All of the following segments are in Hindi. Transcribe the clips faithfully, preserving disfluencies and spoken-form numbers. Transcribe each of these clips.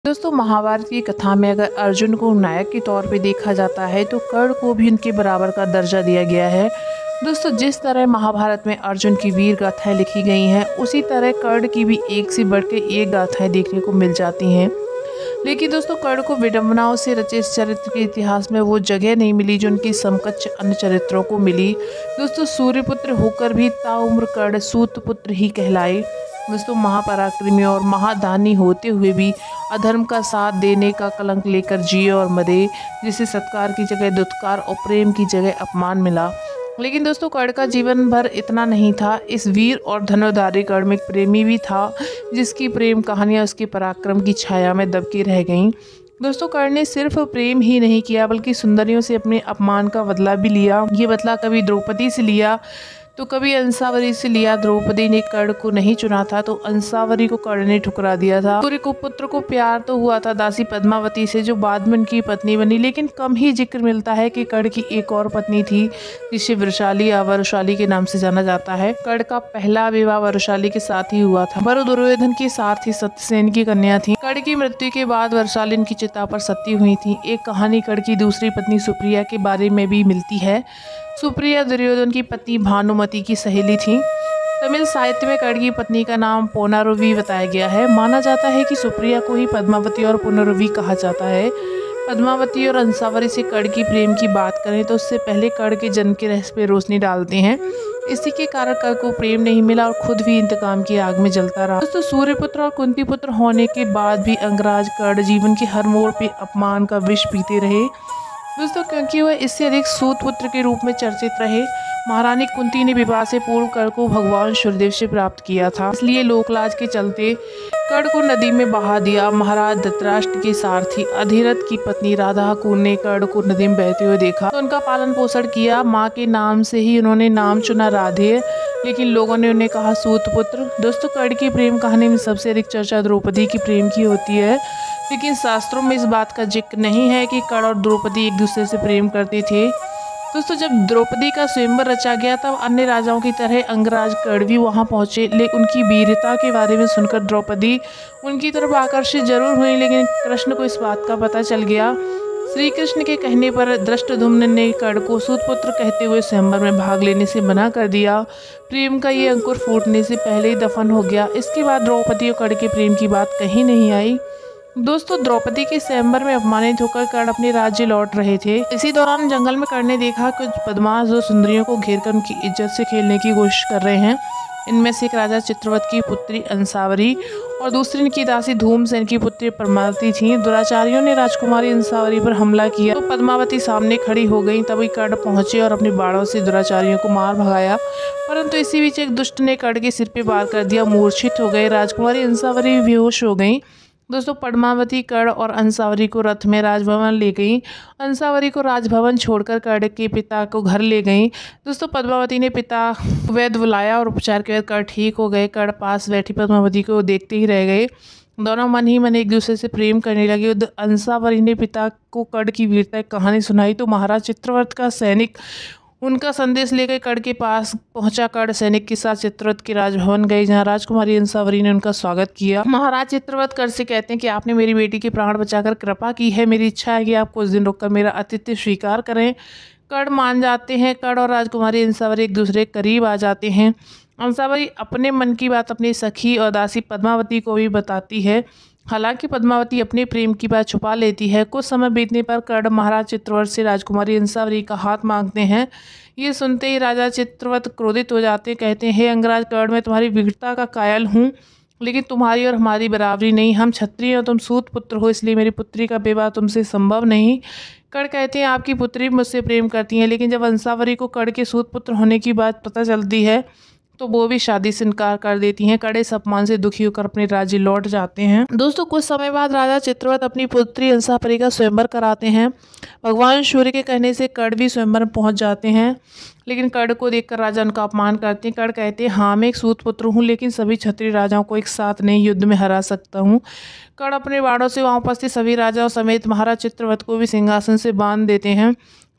दोस्तों महाभारत की कथा में अगर अर्जुन को नायक के तौर पे देखा जाता है तो कर्ण को भी उनके बराबर का दर्जा दिया गया है। दोस्तों जिस तरह महाभारत में अर्जुन की वीर गाथाएं लिखी गई हैं उसी तरह कर्ण की भी एक से बढ़ के एक गाथाएं देखने को मिल जाती हैं। लेकिन दोस्तों कर्ण को विडंबनाओं से रचे इस चरित्र के इतिहास में वो जगह नहीं मिली जो उनकी समकक्ष अन्य चरित्रों को मिली। दोस्तों सूर्यपुत्र होकर भी ताउम्र कर्ण सूतपुत्र ही कहलाए। दोस्तों महापराक्रमी और महादानी होते हुए भी अधर्म का साथ देने का कलंक लेकर जिए और मरे, जिसे सत्कार की जगह दुत्कार और प्रेम की जगह अपमान मिला। लेकिन दोस्तों कर्ण का जीवन भर इतना नहीं था। इस वीर और धनुर्धारी कर्ण में एक प्रेमी भी था जिसकी प्रेम कहानियाँ उसके पराक्रम की छाया में दबकी रह गईं। दोस्तों कर्ण ने सिर्फ प्रेम ही नहीं किया बल्कि सुंदरियों से अपने अपमान का बदला भी लिया। ये बदला कभी द्रौपदी से लिया तो कभी अंसावरी से लिया। द्रौपदी ने कर्ण को नहीं चुना था तो अंसावरी को कर्ण ने ठुकरा दिया था। सूर्य को पुत्र को प्यार तो हुआ था दासी पद्मावती से जो बाद में उनकी पत्नी बनी, लेकिन कम ही जिक्र मिलता है कि कर्ण की एक और पत्नी थी जिसे वृषाली या वरुशाली के नाम से जाना जाता है। कर्ण का पहला विवाह वरुशाली के साथ ही हुआ था। वरु दुर्योधन के साथ ही सत्यसेन की कन्या थी। कर्ण की मृत्यु के बाद वरुशाली उनकी चिता पर सती हुई थी। एक कहानी कर्ण की दूसरी पत्नी सुप्रिया के बारे में भी मिलती है। सुप्रिया दुर्योधन की पत्नी भानुमति की सहेली थी। तमिल साहित्य में कर्ण की पत्नी का नाम पोनारुवी बताया गया है। माना जाता है कि सुप्रिया को ही पद्मावती और पुनरुवी कहा जाता है। पद्मावती और अंसावरी से कर्ण की प्रेम की बात करें तो उससे पहले कर्ण के जन्म के रहस्य पे रोशनी डालते हैं। इसी के कारण कर्ण को प्रेम नहीं मिला और खुद भी इंतकाम की आग में जलता रहा। दोस्तों सूर्यपुत्र और कुंती पुत्र होने के बाद भी अंगराज कर्ण जीवन के हर मोड़ पे अपमान का विष पीते रहे। दोस्तों क्योंकि वह इससे अधिक सूतपुत्र के रूप में चर्चित रहे। महारानी कुंती ने विवाह से पूर्व कर्ण को भगवान सूर्यदेव से प्राप्त किया था, इसलिए लोकलाज के चलते कर्ण को नदी में बहा दिया। महाराज धृतराष्ट्र के सारथी अधिरथ की पत्नी राधाकुल ने कर्ण को नदी में बहते हुए देखा तो उनका पालन पोषण किया। माँ के नाम से ही उन्होंने नाम चुना राधे, लेकिन लोगों ने उन्हें कहा सूतपुत्र। दोस्तों कर्ण की प्रेम कहानी में सबसे अधिक चर्चा द्रौपदी की प्रेम की होती है, लेकिन शास्त्रों में इस बात का जिक्र नहीं है कि कर्ण और द्रौपदी एक दूसरे से प्रेम करते थे। दोस्तों जब द्रौपदी का स्वयंवर रचा गया तब अन्य राजाओं की तरह अंगराज कर्ण भी वहां पहुंचे, लेकिन उनकी वीरता के बारे में सुनकर द्रौपदी उनकी तरफ आकर्षित जरूर हुई, लेकिन कृष्ण को इस बात का पता चल गया। श्री कृष्ण के कहने पर धृष्टद्युम्न ने कर्ण को सूतपुत्र कहते हुए स्वयंवर में भाग लेने से मना कर दिया। प्रेम का ये अंकुर फूटने से पहले ही दफन हो गया। इसके बाद द्रौपदी और कर्ण के प्रेम की बात कहीं नहीं आई। दोस्तों द्रौपदी के स्वयंवर में अपमानित होकर कर्ण अपने राज्य लौट रहे थे। इसी दौरान जंगल में कर्ण ने देखा कुछ बदमाश जो सुंदरियों को घेरकर उनकी इज्जत से खेलने की कोशिश कर रहे हैं। इनमें से एक राजा चित्रवत की पुत्री अंसावरी और दूसरी इनकी दासी धूमसेन की पुत्री पद्मावती थी। दुराचारियों ने राजकुमारी अंसावरी पर हमला किया तो पद्मावती सामने खड़ी हो गई। तभी कर्ण पहुंचे और अपने बाणों से दुराचारियों को मार भगाया, परंतु इसी बीच एक दुष्ट ने कर्ण के सिर पे वार कर दिया। मूर्छित हो गए। राजकुमारी अंसावरी बेहोश हो गई। दोस्तों पद्मावती कर्ण और अंसावरी को रथ में राजभवन ले गई। अंसावरी को राजभवन छोड़कर कर्ण के पिता को घर ले गई। दोस्तों पद्मावती ने पिता वैद्य बुलाया और उपचार के बाद कर्ण ठीक हो गए। कर्ण पास बैठी पद्मावती को देखते ही रह गए। दोनों मन ही मन एक दूसरे से प्रेम करने लगे। अंसावरी ने पिता को कर्ण की वीरता की कहानी सुनाई तो महाराज चित्रवत का सैनिक उनका संदेश लेकर कर्ण के पास पहुंचा। कर्ण सैनिक के साथ चित्रवत के राजभवन गए जहां राजकुमारी अंसावरी ने उनका स्वागत किया। महाराज चित्रवत कर्ण से कहते हैं कि आपने मेरी बेटी के प्राण बचाकर कृपा की है। मेरी इच्छा है कि आप कुछ दिन रुककर मेरा आतिथ्य स्वीकार करें। कर्ण मान जाते हैं। कर्ण और राजकुमारी अंसावरी एक दूसरे के करीब आ जाते हैं। अंसावरी अपने मन की बात अपनी सखी और दासी पद्मावती को भी बताती है। हालांकि पद्मावती अपने प्रेम की बात छुपा लेती है। कुछ समय बीतने पर कर्ण महाराज चित्रवत से राजकुमारी अंसावरी का हाथ मांगते हैं। ये सुनते ही राजा चित्रवत क्रोधित हो जाते हैं। कहते हैं हे अंगराज कर्ण, मैं तुम्हारी वीरता का कायल हूँ, लेकिन तुम्हारी और हमारी बराबरी नहीं। हम क्षत्रिय और तुम सूत पुत्र हो, इसलिए मेरी पुत्री का विवाह तुमसे संभव नहीं। कर्ण कहते हैं आपकी पुत्री मुझसे प्रेम करती है, लेकिन जब अंसावरी को कर्ण के सूत पुत्र होने की बात पता चलती है तो वो भी शादी से इनकार कर देती हैं। कर्ण इस अपमान से दुखी होकर अपने राज्य लौट जाते हैं। दोस्तों कुछ समय बाद राजा चित्रवत अपनी पुत्री अंसावरी का स्वयंवर कराते हैं। भगवान सूर्य के कहने से कर्ण भी स्वयंवर में पहुंच जाते हैं, लेकिन कर्ण को देखकर राजा उनका अपमान करते हैं। कर्ण कहते हैं हाँ मैं एक सूतपुत्र हूँ, लेकिन सभी क्षत्रिय राजाओं को एक साथ नहीं युद्ध में हरा सकता हूँ। कर्ण अपने बाणों से वहाँ उपस्थित सभी राजाओं समेत महाराज चित्रवत को भी सिंहासन से बांध देते हैं।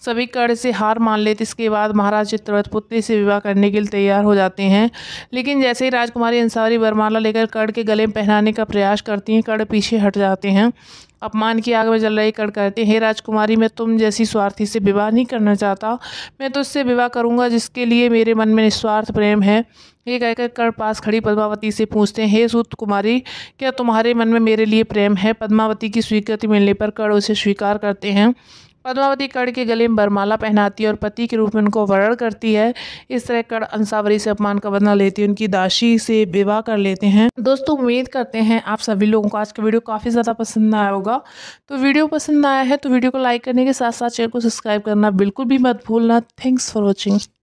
सभी कर्ण से हार मान लेते। इसके बाद महाराज चित्ररथ पुत्री से विवाह करने के लिए तैयार हो जाते हैं, लेकिन जैसे ही राजकुमारी अंसारी वरमाला लेकर कर्ण के गले में पहनाने का प्रयास करती हैं, कर्ण पीछे हट जाते हैं। अपमान की आग में जल रही कर्ण कहते हैं, हे राजकुमारी, मैं तुम जैसी स्वार्थी से विवाह नहीं करना चाहता। मैं तो उससे विवाह करूंगा जिसके लिए मेरे मन में निस्वार्थ प्रेम है। ये कहकर कर्ण पास खड़ी पद्मावती से पूछते हैं, हे सूत कुमारी, क्या तुम्हारे मन में मेरे लिए प्रेम है? पद्मावती की स्वीकृति मिलने पर कर्ण उसे स्वीकार करते हैं। पद्मावती कर्ण के गले में वरमाला पहनाती है और पति के रूप में उनको वरण करती है। इस तरह कर्ण अंसावरी से अपमान का बदला लेती है, उनकी दासी से विवाह कर लेते हैं। दोस्तों, उम्मीद करते हैं आप सभी लोगों को आज का वीडियो काफ़ी ज़्यादा पसंद आया होगा। तो वीडियो पसंद आया है तो वीडियो को लाइक करने के साथ साथ चैनल को सब्सक्राइब करना बिल्कुल भी मत भूलना। Thanks for watching.